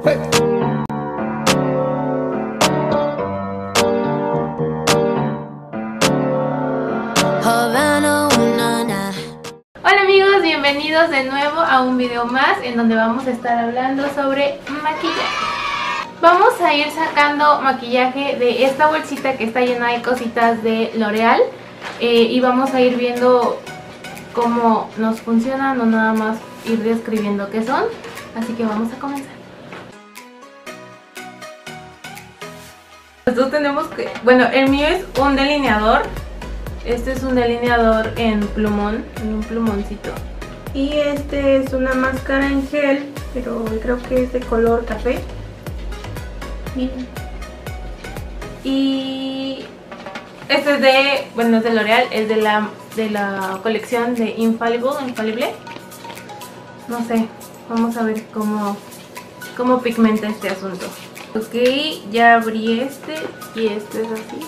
Hola amigos, bienvenidos de nuevo a un video más en donde vamos a estar hablando sobre maquillaje. Vamos a ir sacando maquillaje de esta bolsita que está llena de cositas de L'Oreal y vamos a ir viendo cómo nos funcionan, no nada más ir describiendo qué son. Así que vamos a comenzar. Nosotros tenemos que... Bueno, el mío es un delineador. Este es un delineador en plumón, en un plumoncito. Y este es una máscara en gel, pero creo que es de color café. Miren. Y este es de, bueno, es de L'Oreal, es de la colección de Infallible. No sé, vamos a ver cómo pigmenta este asunto. Ok, ya abrí este y este es así.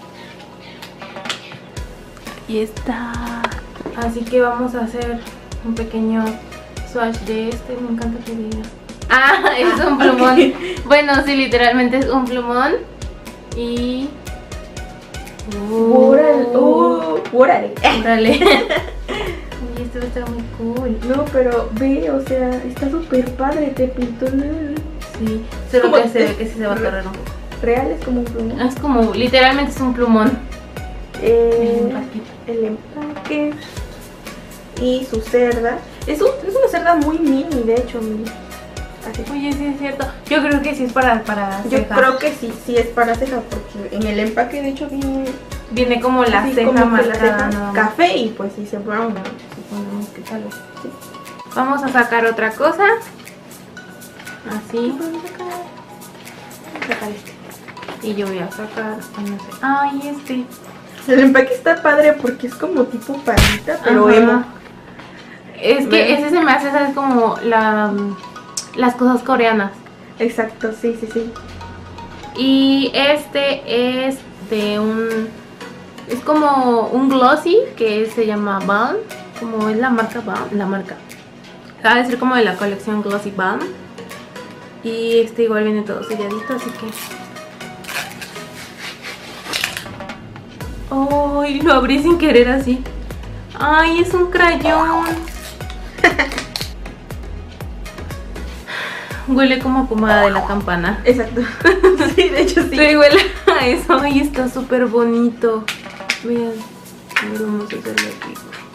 Y está. Así que vamos a hacer un pequeño swatch de este. Me encanta que diga. Ah, es un plumón. Okay. Bueno, sí, literalmente es un plumón. Y... ¡Órale! ¡Órale! Y este va a estar muy cool. No, pero ve, o sea, está súper padre, te pintó. Sí, solo que se ve que sí se va a cargar un poco. Real es como un plumón. Es como, literalmente es un plumón. El empaque y su cerda. Es una cerda muy mini, de hecho. Así. Oye, sí es cierto. Yo creo que sí es para Yo ceja. creo que sí es para ceja, porque en el empaque de hecho viene como la ceja marcada, no, café y pues sí se brown, ¿no? Suponemos que tal vez. Sí. Vamos a sacar otra cosa. Así. Vamos a sacar este. Y yo voy a sacar, no sé. Ay, este. El empaque está padre porque es como tipo palita, pero emo. Es que ese se me hace, ¿sabes? Como las cosas coreanas. Exacto, sí. Y este es de un... Es como un glossy que se llama Balm. Como es la marca Balm. La marca. Va a decir como de la colección Glossy Balm. Y este igual viene todo selladito, así que... ¡Ay! Lo abrí sin querer así. ¡Ay! Es un crayón. Huele como a pomada de la campana. Exacto. Sí, de hecho sí. Sí, huele a eso. Ay, está súper bonito. Vean. A ver, vamos a hacerlo aquí.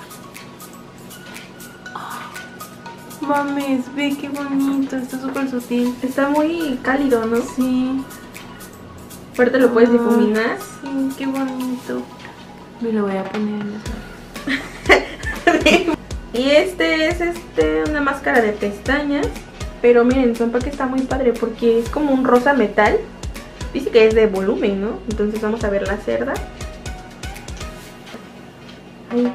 Oh, mames, ve qué bonito. Está súper sutil. Está muy cálido, ¿no? Sí. Aparte lo puedes difuminar. Sí, qué bonito. Me lo voy a poner en eso. Y este es una máscara de pestañas. Pero miren, su empaque está muy padre porque es como un rosa metal. Dice que es de volumen, ¿no? Entonces vamos a ver la cerda. Ahí.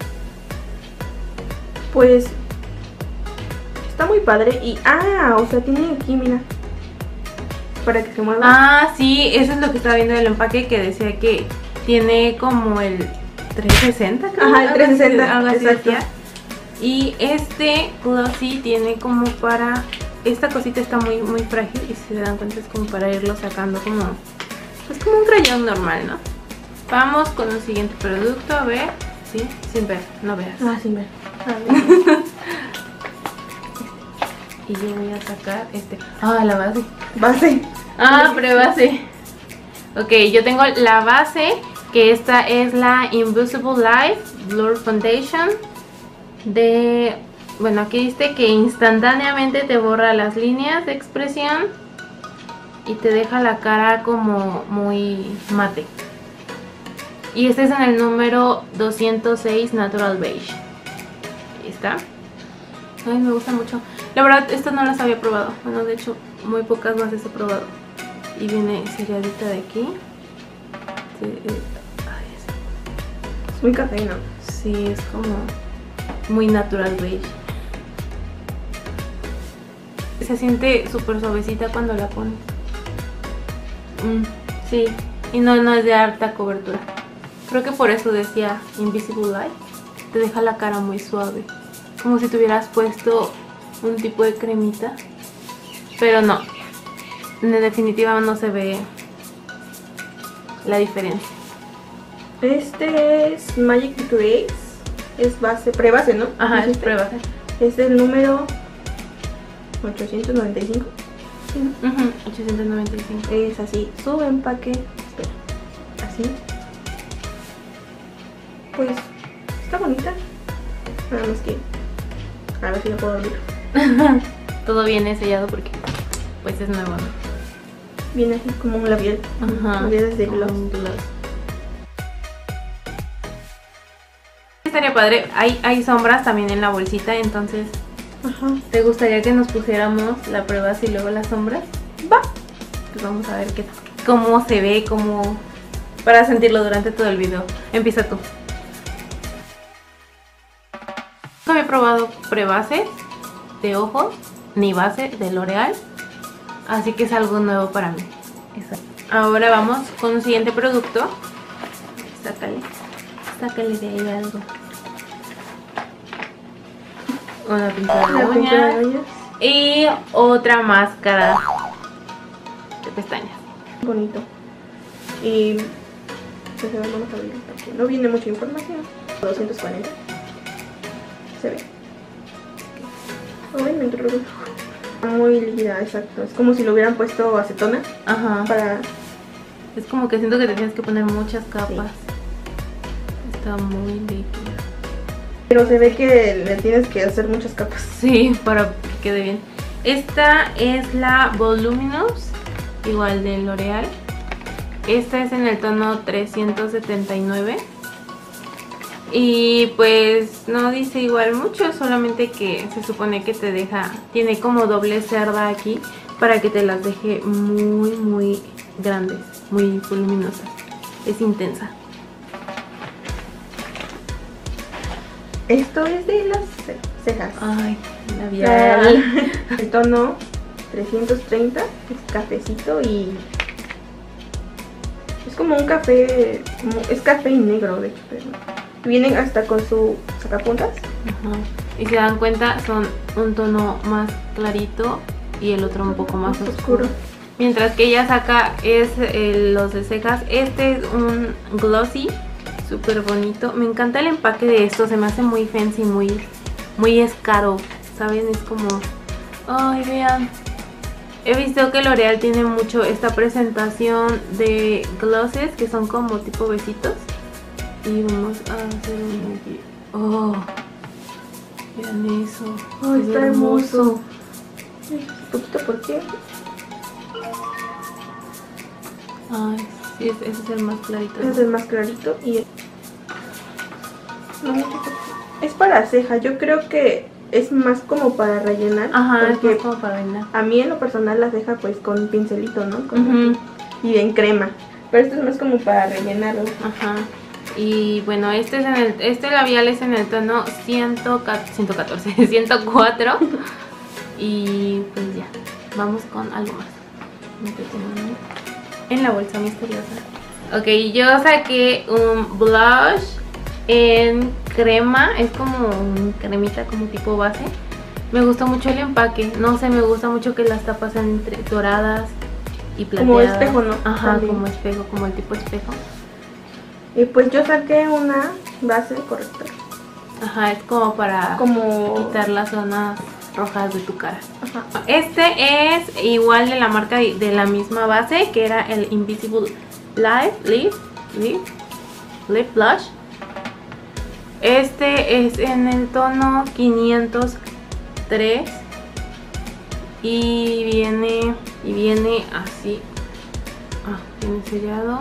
Pues está muy padre. Y o sea, tiene aquí, mira, para que se mueva. Ah, sí, eso es lo que estaba viendo del empaque, que decía que tiene como el 360, creo. Ajá, el 360, algo así exacto. decía. Y este glossy tiene como para... Esta cosita está muy frágil y si se dan cuenta es como para irlo sacando como... Es como un crayón normal, ¿no? Vamos con el siguiente producto, a ver. Sí, sin ver, no veas. Sin ver. Y yo voy a sacar este... la base. Base. Prebase. Ok, yo tengo la base, que esta es la Invisible Light Blur Foundation. Bueno, aquí dice que instantáneamente te borra las líneas de expresión y te deja la cara como muy mate. Y este es en el número 206 Natural Beige. Ahí está. Ay, me gusta mucho. La verdad, estas no las había probado. Bueno, de hecho, muy pocas más he probado. Y viene selladita de aquí. Es muy café, ¿no? Sí, es como muy natural beige. Se siente súper suavecita cuando la pones. Sí, y no es de alta cobertura. Creo que por eso decía Invisible Light. Te deja la cara muy suave, como si te hubieras puesto un tipo de cremita. pero no, en definitiva no se ve la diferencia. Este es Magic Grace, es base, prebase, ¿no? Ajá, es ¿Dijiste? prebase. Es el número 895. Sí, ¿no? 895. Es así, su empaque. Espera, así. Pues está bonita. Nada más que a ver si lo puedo abrir. Todo viene sellado porque pues es nuevo, ¿no? Viene así como un labial. Ajá. Labiales de gloss. Un gloss. Estaría padre. Hay sombras también en la bolsita, entonces Ajá. ¿te gustaría que nos pusiéramos la prueba y luego las sombras? Va. Pues vamos a ver cómo se ve, para sentirlo durante todo el video. Empieza tú. No había probado prebases de ojos ni base de L'Oreal, así que es algo nuevo para mí. Ahora vamos con un siguiente producto. Sácale de ahí algo. Una pintura de La pintura de uñas uñas. y otra máscara de pestañas. Bonito. Y pues a ver, vamos a abrirlo porque no viene mucha información. 240. Se ve. Ay, me entró muy líquida, exacto. Es como si lo hubieran puesto acetona. Ajá. Para... Es como que siento que te tienes que poner muchas capas. Está muy líquida. Pero se ve que le tienes que hacer muchas capas. Sí, para que quede bien. Esta es la Voluminous, igual de L'Oreal. Esta es en el tono 379. Y pues no dice igual mucho, solamente que se supone que te deja, tiene como doble cerda aquí para que te las deje muy grandes, muy voluminosas. Es intensa. Esto es de las cejas. Ay, labial. El tono 330 es cafecito y es como un café, es café y negro de hecho, pero vienen hasta con su sacapuntas. Ajá. Y si se dan cuenta son un tono más clarito y el otro un poco más oscuro. Mientras que ella saca es los de cejas. Este es un glossy, súper bonito. Me encanta el empaque de esto, se me hace muy fancy, muy escaro, ¿saben? Es como... Ay, vean. He visto que L'Oreal tiene mucho esta presentación de glosses que son como tipo besitos. Y vamos a hacer un aquí. Oh, vean eso. Ay, es está hermoso. Un poquito, ¿por qué? Ay, sí, ese es el más clarito. Es el más clarito y es para ceja. Yo creo que es más como para rellenar. Ajá, es porque más como para rellenar. a mí en lo personal la ceja pues con pincelito, ¿no? Y en crema. Pero esto es más como para rellenarlo. Ajá. Y bueno, este labial es en el tono 104. Y pues ya, vamos con algo más. En la bolsa misteriosa. Ok, yo saqué un blush en crema. Es como un cremita, como tipo base. Me gustó mucho el empaque. No sé, me gusta mucho que las tapas sean entre doradas y plateadas. Como espejo, ¿no? Ajá, también. como espejo, como el tipo espejo. Y pues yo saqué una base correctora. Ajá, es como para quitar las zonas rojas de tu cara. Ajá. Este es igual de la marca de la misma base, que era el Invisible Lip Blush. Este es en el tono 503 y viene así. Viene sellado.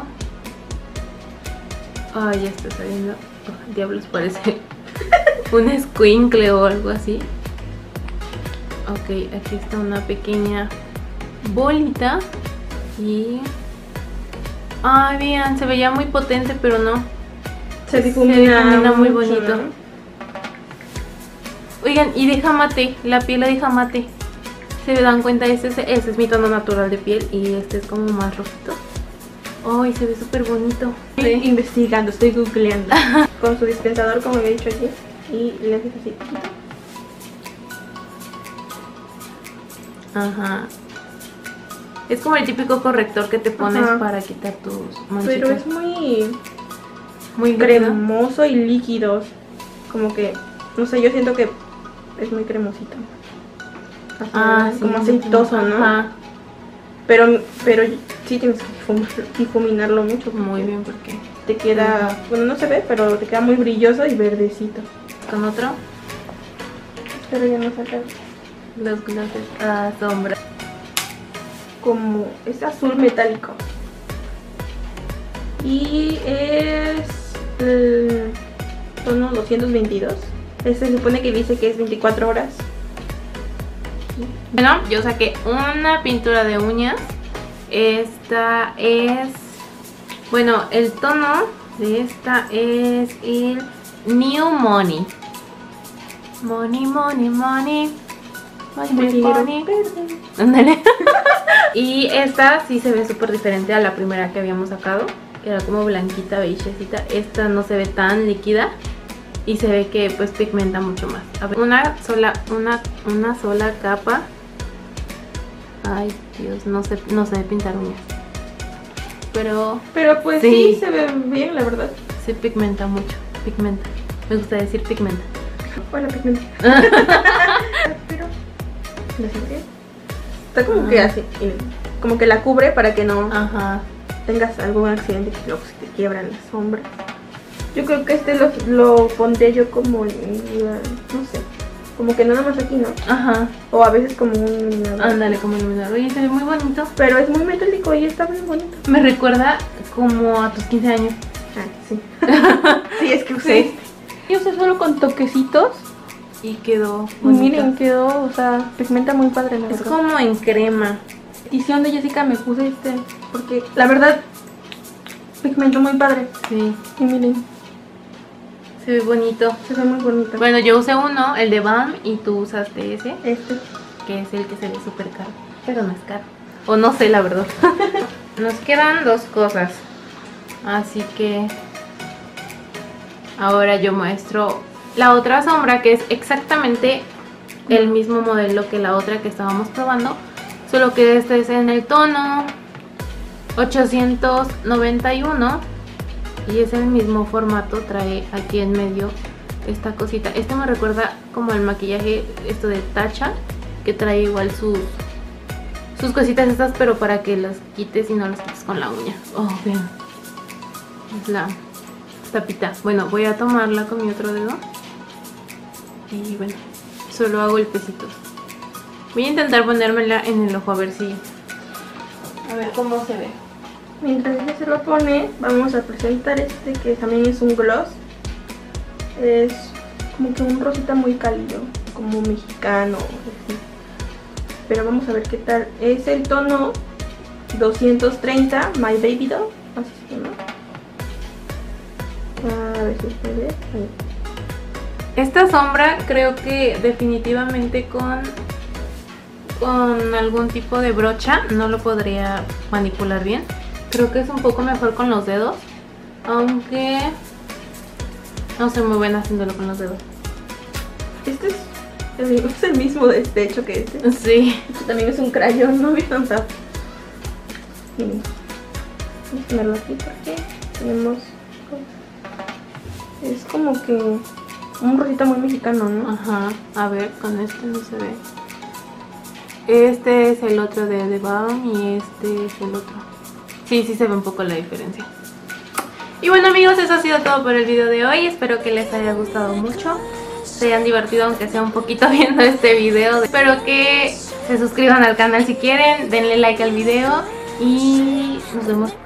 Ay, ya está saliendo. Oh, diablos, parece un escuincle o algo así. Ok, aquí está una pequeña bolita. Y... ay, vean, se veía muy potente, pero no. Se difumina muy mucho, bonito. ¿no? Oigan, y deja mate, la piel la deja mate. ¿Se dan cuenta? Ese es mi tono natural de piel y este es como más rojito. Ay, se ve súper bonito. Estoy investigando, estoy googleando. Con su dispensador, como había dicho aquí. Y le haces así. Ajá. Es como el típico corrector que te pones Ajá. para quitar tus manchitas. Pero es muy muy cremoso y líquido. Como que, no sé, yo siento que es muy cremosito. Así, Sí, como aceitoso, ¿no? Ajá. Pero sí tienes que difuminarlo mucho. Muy bien, porque Te queda, bueno, no se ve, pero te queda muy brilloso y verdecito. con otro, Pero ya no saca los glosses a sombra. como, es azul metálico. Y es el tono 222. Este se supone que dice que es 24 horas. Bueno, yo saqué una pintura de uñas. Esta es... Bueno, el tono de esta es el New Money. Money, money, money. Money, money. Ándale. Y esta sí se ve súper diferente a la primera que habíamos sacado, que era como blanquita, beigecita. Esta no se ve tan líquida y se ve que pues pigmenta mucho más. A ver, una sola capa. Ay, Dios, no sé pintar uñas. Pero pues sí. sí se ve bien, la verdad. sí pigmenta mucho. Pigmenta. Me gusta decir pigmenta. Hola, pigmento. Pero ¿lo sientes? Está como que así, como que la cubre para que no Ajá. tengas algún accidente que luego se te quiebran las sombras. Yo creo que este lo pondré yo como no sé, como que no nada más aquí, ¿no? Ajá. O a veces como un iluminador. Ándale, como iluminador. Oye, se ve muy bonito. Pero es muy metálico y está muy bonito. Me recuerda como a tus 15 años. Ah, sí. Sí, es que usé. Yo usé solo con toquecitos. Y quedó Y bonito. miren, quedó, o sea, pigmenta muy padre, la Es verdad. como en crema. Edición de Jessica me puse porque la verdad pigmento muy padre. Sí, Y miren, se ve bonito. se ve muy bonito. Bueno, yo usé uno, el de Balm, y tú usaste ese, Que es el que se ve súper caro. Pero no es caro. O no sé, la verdad. Nos quedan dos cosas. Así que ahora yo muestro la otra sombra, que es exactamente el mismo modelo que la otra que estábamos probando. Solo que este es en el tono 891 y es el mismo formato. Trae aquí en medio esta cosita. Este me recuerda como el maquillaje esto de Tatcha, que trae igual sus cositas estas, pero para que las quites y no las quites con la uña. Oh, vean, es la tapita. Bueno, voy a tomarla con mi otro dedo y bueno, solo hago el pesito. Voy a intentar ponérmela en el ojo a ver cómo se ve. mientras ella se lo pone, vamos a presentar este que también es un gloss. Es como que un rosita muy cálido, como mexicano, así. Pero vamos a ver qué tal. Es el tono 230, My Baby Doll, así se llama. A ver si se ve. Ahí. Esta sombra creo que definitivamente con algún tipo de brocha no lo podría manipular bien. Creo que es un poco mejor con los dedos, aunque no soy muy buena haciéndolo con los dedos. Este es el mismo de hecho que este. Sí. Este también es un crayón, no vieron tanto. Miren. Vamos a ponerlo aquí porque tenemos. Es como que un rosita muy mexicano, ¿no? Ajá. A ver, con este no se ve. Este es el otro de The Balm y este es el otro. Sí, sí se ve un poco la diferencia. Y bueno, amigos, eso ha sido todo por el video de hoy. Espero que les haya gustado mucho, se hayan divertido aunque sea un poquito viendo este video. Espero que se suscriban al canal si quieren, denle like al video y nos vemos